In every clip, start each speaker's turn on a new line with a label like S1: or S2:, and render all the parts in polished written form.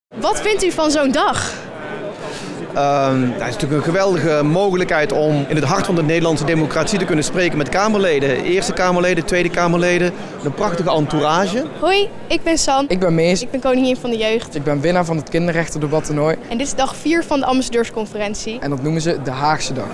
S1: Wat vindt u van zo'n dag?
S2: Het is natuurlijk een geweldige mogelijkheid om in het hart van de Nederlandse democratie te kunnen spreken met Kamerleden. Eerste Kamerleden, Tweede Kamerleden. Een prachtige entourage.
S1: Hoi, ik ben San.
S3: Ik ben Mees.
S1: Ik ben koningin van de jeugd.
S3: Ik ben winnaar van het kinderrechtendebattoernooi.
S1: En dit is dag 4 van de ambassadeursconferentie.
S3: En dat noemen ze de Haagse dag.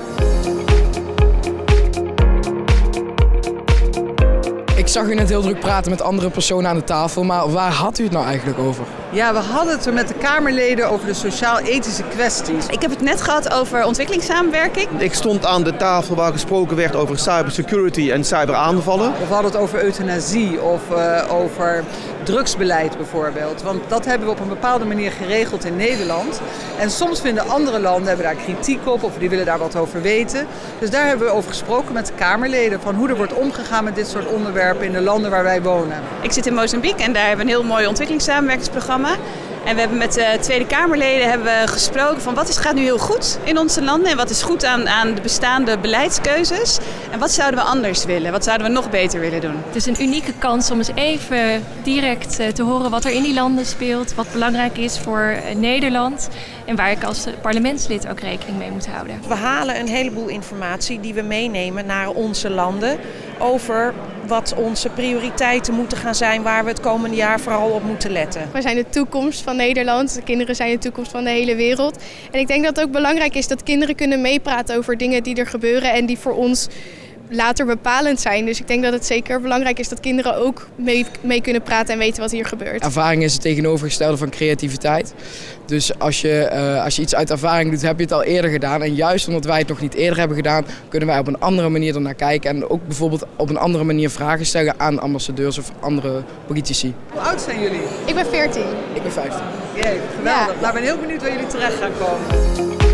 S3: Ik zag u net heel druk praten met andere personen aan de tafel, maar waar had u het nou eigenlijk over?
S4: Ja, we hadden het er met de Kamerleden over de sociaal-ethische kwesties.
S5: Ik heb het net gehad over ontwikkelingssamenwerking.
S2: Ik stond aan de tafel waar gesproken werd over cybersecurity en cyberaanvallen.
S4: Of we hadden het over euthanasie of over drugsbeleid bijvoorbeeld. Want dat hebben we op een bepaalde manier geregeld in Nederland. En soms vinden andere landen hebben daar kritiek op of die willen daar wat over weten. Dus daar hebben we over gesproken met de Kamerleden van hoe er wordt omgegaan met dit soort onderwerpen in de landen waar wij wonen.
S5: Ik zit in Mozambique en daar hebben we een heel mooi ontwikkelingssamenwerkingsprogramma. En we hebben met de Tweede Kamerleden gesproken van wat gaat nu heel goed in onze landen en wat is goed aan de bestaande beleidskeuzes. En wat zouden we anders willen? Wat zouden we nog beter willen doen?
S6: Het is een unieke kans om eens even direct te horen wat er in die landen speelt, wat belangrijk is voor Nederland en waar ik als parlementslid ook rekening mee moet houden.
S7: We halen een heleboel informatie die we meenemen naar onze landen over wat onze prioriteiten moeten gaan zijn, waar we het komende jaar vooral op moeten letten.
S1: Wij zijn de toekomst van Nederland, de kinderen zijn de toekomst van de hele wereld. En ik denk dat het ook belangrijk is dat kinderen kunnen meepraten over dingen die er gebeuren en die voor ons later bepalend zijn. Dus ik denk dat het zeker belangrijk is dat kinderen ook mee kunnen praten en weten wat hier gebeurt.
S3: Ervaring is het tegenovergestelde van creativiteit. Dus als je iets uit ervaring doet, heb je het al eerder gedaan. En juist omdat wij het nog niet eerder hebben gedaan, kunnen wij op een andere manier ernaar kijken. En ook bijvoorbeeld op een andere manier vragen stellen aan ambassadeurs of andere politici.
S4: Hoe oud zijn jullie?
S1: Ik ben 14.
S3: Ik ben 15.
S4: Jee, geweldig.
S1: Ja.
S4: Nou, ik ben heel benieuwd waar jullie terecht gaan komen.